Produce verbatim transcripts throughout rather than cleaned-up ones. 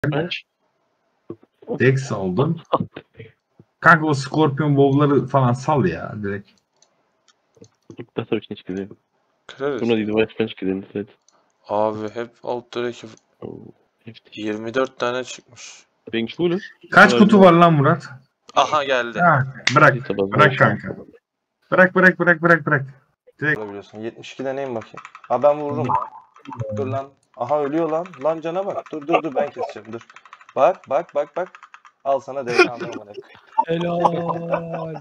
Kaç? Dex oldun. Kanka o Scorpion Bowl'ları falan sal ya direkt. Достаточно сказать. Kırarız. Buna değil, başkan çıkıyor. Evet. Abi hep outdoor'daki yirmi dört tane çıkmış. Ben şöyle. Kaç kutu var lan Murat? Aha geldi. Ha, bırak. Bırak kanka. Bırak bırak bırak bırak bırak. Biliyorsun. yetmiş iki deneyim bakayım. Ha ben vururum lan. Dur lan. Aha ölüyor lan. Lan cana bak. Dur dur dur ben keseceğim dur. Bak bak bak bak. Al sana D N A'nı bırak. Helal.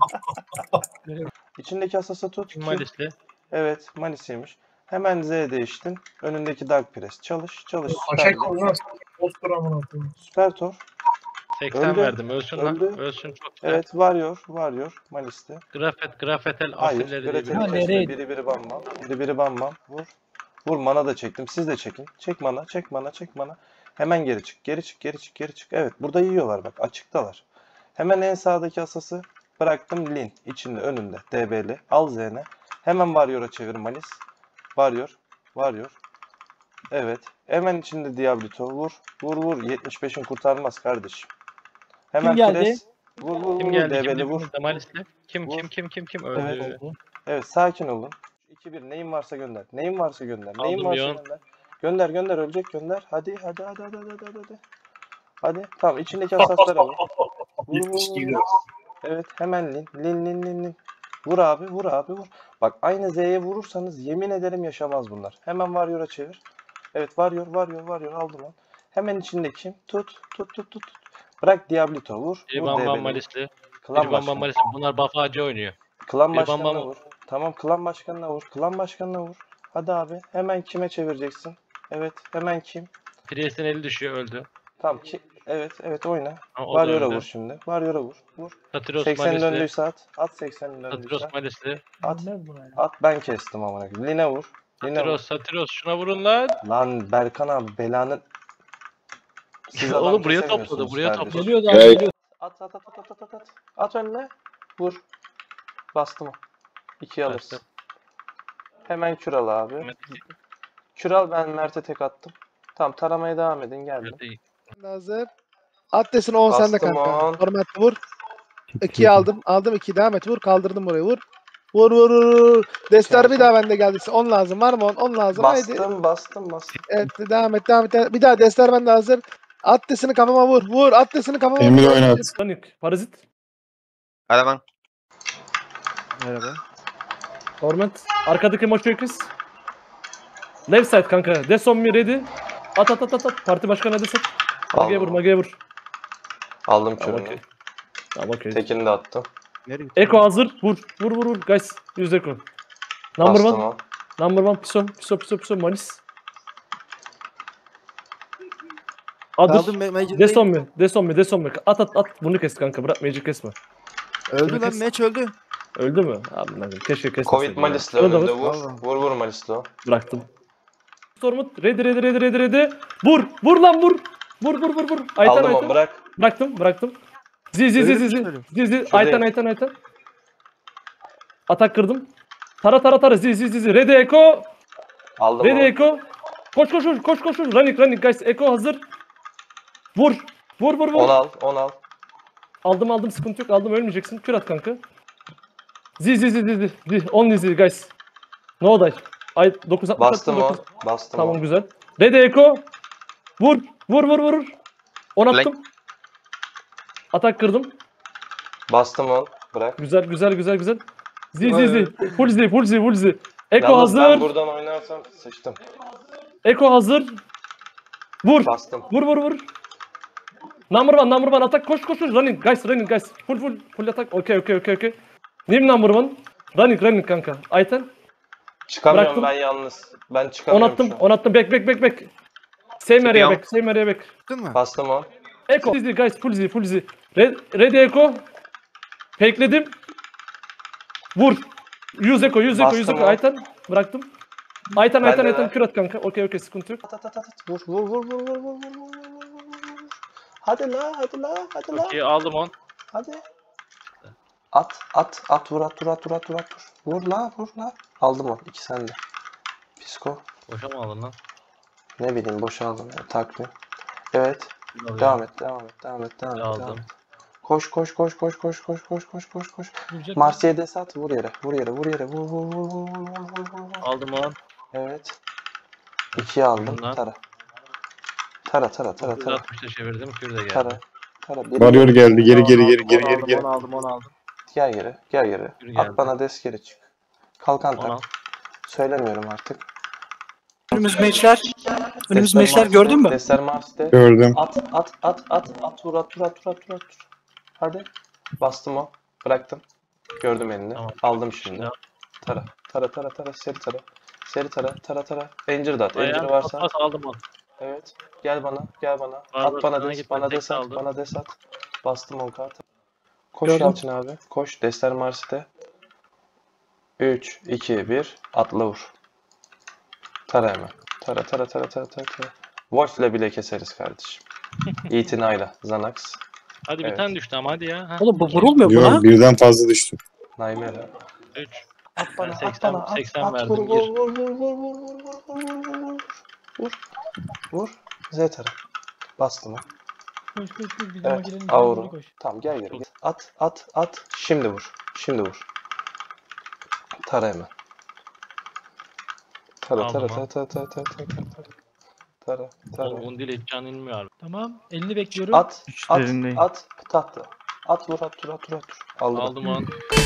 İçindeki asası tut. Kim? Malisli. Evet Manis'iymiş. Hemen Z değiştin. Önündeki Dark Press. Çalış çalış. Süper, Aşağı koyuyor. Poster amına koyayım. Süper Tor. seksen Öldü. verdim. Ölsün lan. Öldü. Ölsün çok güzel. Evet Warrior. Warrior. Manis'te. Grafet, grafetel Hayır. asilleri diye Gretel'i Ha, bir kesme. nereye? Biri biri bam bam. Biri biri bam bam. Vur. Vur mana da çektim. Siz de çekin. Çek mana. Çek mana. Çek mana. Hemen geri çık. Geri çık. Geri çık. Geri çık. Evet. Burada yiyorlar bak. Açıktalar. Hemen en sağdaki asası bıraktım. Lin. İçinde. Önünde. D B'li. Al Z'ne. Hemen Warrior'a çevir Manis. Warrior. Warrior. Evet. Hemen içinde Diablito. Vur. Vur vur. yetmiş beşin kurtarmaz kardeşim. Hemen Kim geldi? pres. Vur vur vur. Kim geldi? D B'li Kim vur. geldi? Malisli. Kim Vur. kim kim kim kim Evet. öldü? Evet sakin olun. iki bir neyin varsa gönder. Neyin varsa gönder. Neyin Aldım varsa ya. gönder. Gönder gönder ölecek gönder. Hadi hadi hadi hadi hadi hadi hadi. Hadi tamam içindeki asaslara vur. Vur vur vur. vur. Evet hemen lin lin lin lin lin. Vur abi vur abi vur. Bak aynı Z'ye vurursanız yemin ederim yaşamaz bunlar. Hemen Warrior'a çevir. Evet Warrior Warrior Warrior aldım lan. Hemen içindeki tut tut tut tut. Bırak Diablito vur. Bir Vur bam bam D B'li. Malisli. Klan Bir bam bam başkanı. Malisli. Bunlar bafacı oynuyor. Klan Bir bam başkanına bam- vur. Tamam klan başkanına vur. Klan başkanına vur. Hadi abi. Hemen kime çevireceksin? Evet. Hemen kim? Priest'in eli düşüyor öldü. Tamam ki. Evet. Evet oyna. Ha, o da Warrior'a öldü. vur şimdi. Warrior'a vur. Vur. Satiros seksen Malisli. döndüyse at. At seksen döndüyse. Satiros Malisli. At. Ne bu ya? At ben kestim amına koyayım. Line vur. Line vur. Satiros, Satiros şuna vurun lan. Lan Berkan abi belanı. Siz adam Oğlum buraya kesemiyorsunuz topladı, buraya kardeşim. topladı. Geliyor da geliyor. At at at at at at at. At önüne. Vur. Bastım. İkiye alırsın. Bastım. Hemen kür al abi. Kür al ben Mert'e tek attım. Tamam taramaya devam edin geldim. Hazır. At desin on sende Bastım kanka. on. Format vur. ikiyi aldım. Aldım iki devam et. Vur kaldırdım burayı vur. Vur vur vur. vur. Destar bir daha bende geldiyse on lazım. Var mı on? on lazım. Haydi. Bastım bastım bastım. Evet devam et devam et. Bir daha Destar bende hazır. At desini kafama vur. Vur. At desini kafama Emir vur. oynat. Panik. Parazit. Araban. Merhaba. Torment. Arkadaki maçı kız. Left side kanka. Deson mi ready? At at at at at. Parti başkanı hadi sat. Mageye vur Aldım. mageye vur. Aldım Tamam kürünü. okey. Tamam okey. Tekini de attım. Eko hazır. Vur. Vur vur vur. Guys. Yüz Eko. Number Bastım one. o. Number one. Piso. Piso piso piso. Manis. Adır. Deson mi? Deson mi? Deson mi? At at at. Bunu kes kanka. Bırak Magic kesme. Öldü lan meç öldü. Öldü mü? Abi lan keşke kesmeseydin. Covid ya. Malis'le Şunu da önünde vur. vur. Vur vur Malis'le o. Bıraktım. Stormut. Ready ready ready ready ready. Vur. Vur lan vur. Vur vur vur vur. Aytan Aldım aytan. onu bırak. Bıraktım bıraktım. Zi zi zi zi zi. Zi zi. Aytan aytan aytan. Atak kırdım. Tara tara tara zi zi zi zi. Ready Eko. Aldım Ready onu. Eko. Koş koş koş koş koş. Running running guys. Eko hazır. Vur. Vur vur vur. On al. On al. Aldım aldım sıkıntı yok. Aldım ölmeyeceksin. Kür at kanka. Zi zi zi zi zi. zi. Only zi guys. No die. Ay dokuz altmış Bastım o. dokuz. Bastım Tamam o. güzel. Ready Eko. Vur. Vur vur vur. on attım. Atak kırdım. Bastım on. Bırak. Güzel güzel güzel güzel. Zi zi zi. Full zi full zi full zi. Eko Yalnız ben hazır. buradan oynarsam sıçtım. Eko hazır. Vur. Bastım. Vur vur vur. Number one number one atak koş koş koş. Running guys running guys. Full full full atak. Okey okey okey okey. Name number one. Running running kanka. Ayten. Çıkamıyorum Bıraktım. ben yalnız. Ben On çıkamıyorum attım şu an. on attım. Back back back back. Same area back. Same area back. Çıktın mı? Bastım on. Eko. Full Z guys full Z full Z. Red, ready Eko. Fakeledim. Vur. Yüz Eko yüz Eko Bastım yüz Eko. o. Ayten. Bıraktım. Ayten Ben Ayten de Ayten ver. kür at kanka. Okey okey sıkıntı yok. At at at at. Vur vur vur vur vur vur vur vur vur vur. Hadi la hadi la hadi la. Okey aldım on. Hadi. At at at vur at vur at vur at vur at vur. Vur la vur la. Aldım o. İki sende. Psiko. Boşa mı aldın lan? Ne bileyim boşa aldım ya takvim. Evet. Devam et, devam et, devam et, devam et. Aldım. Devam et. Koş koş koş koş koş koş koş koş koş koş. Vuracak. Marsilya'ya desat, vur yere, vur yere, vur yere, vur vur vur vur vur vur vur vur. Aldım on. Evet. İkiye aldım. Bundan. Tara. Tara tara tara tara. altmışta çevirdim. Kür de geldi. Tara. Tara. Bir- Varıyor geldi. Geri geri geri geri geri geri. Onu aldım onu aldım. Gel geri, gel geri. Yürü geldi. At bana des geri çık. Kalkan on al. tak. Söylemiyorum artık. Önümüz meçler. Önümüz Desler meçler Mars'te, gördün mü? Desler Mars'te. Gördüm. At at at at at vur at vur at vur at vur at. Hadi. Bastım o. Bıraktım. Gördüm elini. Tamam. Aldım şimdi. Şimdi Tara. Tara tara tara. Seri tara. Seri tara. Tara tara. Encir de at. Encir ayağım varsa. pas aldım on. Evet. Gel bana. Gel bana. Vardı, At bana sana des. gitmedi, Bana tek des at. aldım. Bana des at. Bastım on kart. Koş Gördüm. Yalçın abi. Koş. Desler Mars'te. üç, iki, bir. Atla vur. Tara hemen. Tara tara tara tara tara tara. Wolf'le bile keseriz kardeşim. İtinayla. Xanax. Hadi bir Evet. tane düştü ama hadi ya. Heh. Oğlum bu vurulmuyor Yok buna. birden fazla düştü. Naimele. üç. At Ben bana, at seksen bana, at, seksen at, verdim. vur, Gir. vur, vur, vur, vur, vur, vur, vur, vur, vur, vur, vur, vur, Z tara. Bastım ha. Koş koş koş. Bir Evet, girelim. Auro. Koş. Tamam gel geri. At, at, at. Şimdi vur. Şimdi vur. Tara hemen. Tara, Aldım tara, ha. tara, tara, tara, tara, tara, tara. Tara, tara. On dil hiç can inmiyor abi. Tamam. Elini bekliyorum. At, at, Güçlerindeyim. at, tahta. At vur, at vur, at vur, at vur. Aldım. Aldım on.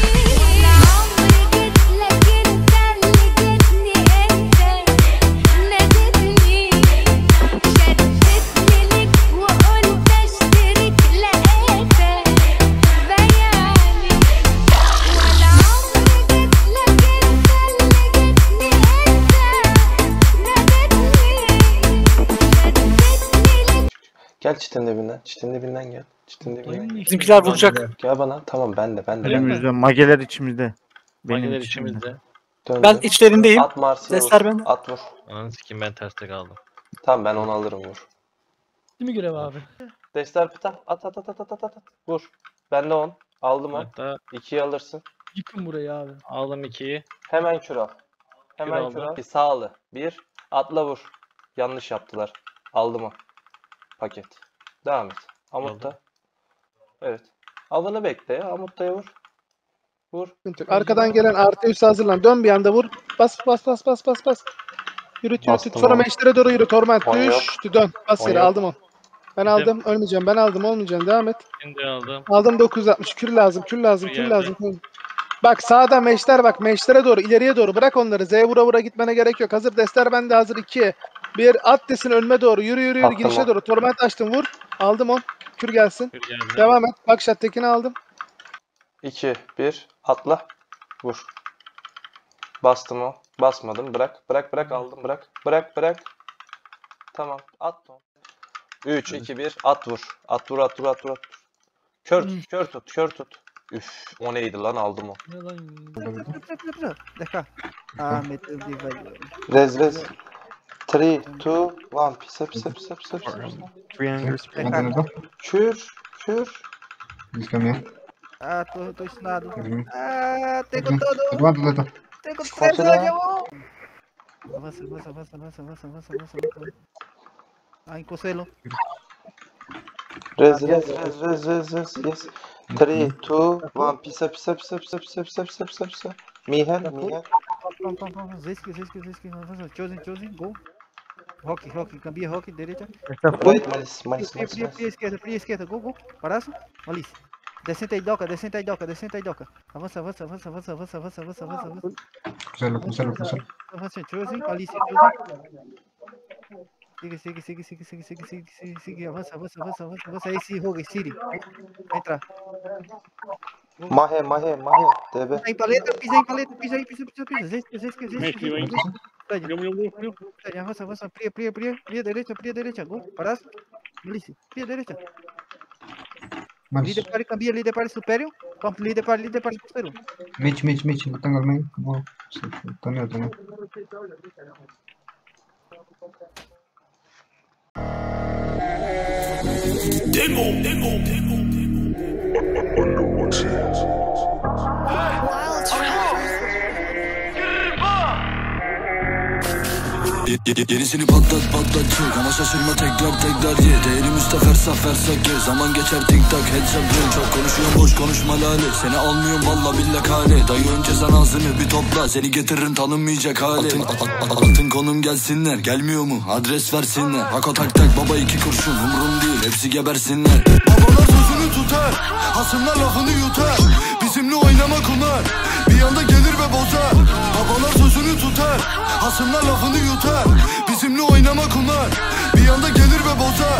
Gel çitin dibinden, çitin dibinden gel. Çitin dibinden gel. Bizimkiler vuracak. Gel bana. Tamam ben de, ben de. Önümüzde mageler içimizde. Benim Makineler içimde. içimizde. Döndüm. Ben içlerindeyim. At Marsilya'ya Sesler vur. bende. At vur. Ananı sikeyim ben terste kaldım. Tamam ben onu alırım vur. Değil mi görev abi? Destar pita. At at at at at at at. Vur. Ben de on. Aldım on. Hatta ikiyi alırsın. Yıkın burayı abi. aldım ikiyi. Hemen kür al. Hemen Kür kür aldım. al. Bir sağlı. Bir. Atla vur. Yanlış yaptılar. Aldım o. Paket. Devam et. Amutta. Evet. Avını bekle ya. Amutta'ya vur. Vur. Sıkıntı yok. Arkadan gelen artı üstü hazırlan. Dön bir anda vur. Bas bas bas bas bas bas. Yürüt yürüt. Bastım yürüt. Sonra onu. meşlere doğru yürü. Torment On yok. düştü. Dön. Bas On yere yok. aldım onu. Ben aldım. Ölmeyeceğim. Ben aldım. Olmayacağım. Devam et. Şimdi aldım. Aldım dokuz yüz altmış. Kül lazım. Kül lazım. Bir Kül yerde. lazım. Kül. Bak sağda meşler bak. Meşlere doğru. ileriye doğru. Bırak onları. Z vura vura gitmene gerek yok. Hazır. Destler bende hazır. iki. Bir. At desin önüme doğru. Yürü yürü yürü. Attım Girişe o. doğru. Torment açtım. Vur. Aldım on. Kür gelsin. Kür geldi. Devam et. Bak şattekini aldım. iki. bir. Atla. Vur. Bastım o. Basmadım. Bırak. Bırak bırak aldım. Bırak. Bırak bırak. Tamam. At o. üç, iki, bir. At vur. At vur at vur at vur. At. vur. Kör tut. Kör tut. Kör tut. Üf. O neydi lan aldım o. Ne lan? Deja. Ahmet Özdilay. Rez rez. üç, iki, bir. Pise pise pise pise pise. Triangles. Deja. Kür. Kür. Ah, tô, tô ensinado. Uhum. Ah, tenho todo. Eduardo, Eduardo. Tenho Pode certeza. dar. Avança, avança, avança, avança, avança, avança, avança, avança. Ah, encostei ele. Rez rez rez rez rez rez. Yes. üç, iki, bir. Pise pise pise pise pise pise pise pise pise. Miher. Miher. Pam, pam, pam, Zeski, Zeski, Zeski, avança. Chosen, Chosen, gol. Rock, Rock, cambia Rock, direita. Wait. Malis. Malis. Pria, Malis. pria, Malis. pria esquerda, pria esquerda, gol, gol. Paraço, Malice. Descenta aí, Doca, descenta aí, Doca, descenta aí, Doca. Avança, avança, avança, avança, avança, avança, avança, avança, avança. Cruzalo, cruzalo, cruzalo. Avança, Chosen, Malice, Chosen. Siga, siga, siga, siga, siga, siga, siga, siga, siga, avança, avança, avança, avança, avança. Esse Rogue, Siri. Vai entrar. Mahe. Mahe. Mahe. D B. Pisa em paleta, pisa em paleta, pisa aí, pisa, pisa, pisa. Zeski, Zeski, Zeski. Zeski. Avança, avança, pria, pria, pria, pria direita, pria direita, gol. Paraço. Malice, pria direita. Mas, Líder para cambia, líder para superior. Campo líder para líder para superior. Mitch, Mitch, Mitch, no tengo el main. Como, Antonio, Antonio. Wild Track. Yenisini patlat patlat çek ama şaşırma tekrar tekrar ye. Değerimiz de fersah fersah ge. Zaman geçer tik tak headshot ring. Çok konuşuyorum boş konuşma lale. Seni almıyorum valla billah kale. Dayı önce sen ağzını bir topla. Seni getiririm tanınmayacak hale. Altın, altın konum gelsinler. Gelmiyor mu adres versinler. Hako tak tak baba iki kurşun umrum değil. Hepsi gebersinler. Babalar sözünü tutar. Hasımlar lafını yutar. Bizimle oynama kunar. Bir anda gelir ve bozar. Babalar sözünü tutar. Hasımlar lafını yutar. Bizimle oynama kunar. Bir anda gelir ve bozar.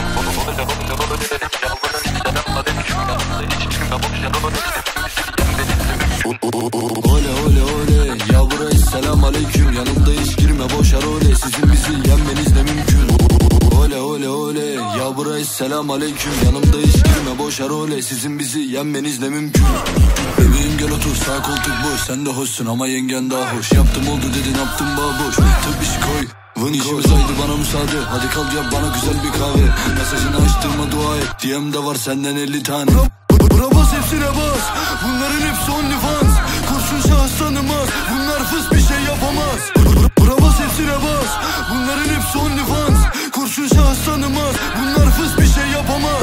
Ole ole ole ya buraya selam aleyküm. Yanımda hiç girme boş role. Sizin bizi yenmeniz de mümkün. Ole ole ole ya buraya selam aleyküm. Yanımda hiç girme boş role. Sizin bizi yenmeniz de mümkün. Bebeğim gel otur sağ koltuk boş. Sen de hoşsun ama yengen daha hoş. Yaptım oldu dedin yaptım baboş. Tıp iş koy Vın işimiz haydi bana müsaade. Hadi kal yap bana güzel bir kahve. Mesajını açtırma dua et. D M'de var senden elli tane. Bura bas hepsine bas. Bunların hepsi OnlyFans. Kurşun şahıs tanımaz. Bunlar fıs bir şey yapamaz. Bura bas hepsine bas. Bunların hepsi OnlyFans. Kurşun şahıs tanımaz. Bunlar fıs bir şey yapamaz.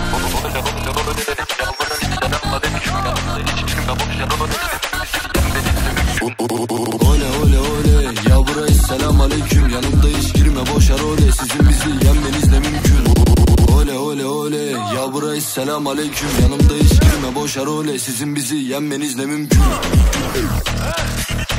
Ole ole ole ya buraya selam aleyküm. Yanımda hiç girme boş role. Sizin bizi yenmeniz de mümkün. Ole ole ole ya buraya selam aleyküm. Yanımda hiç girme boş role. Sizin bizi yenmeniz de mümkün.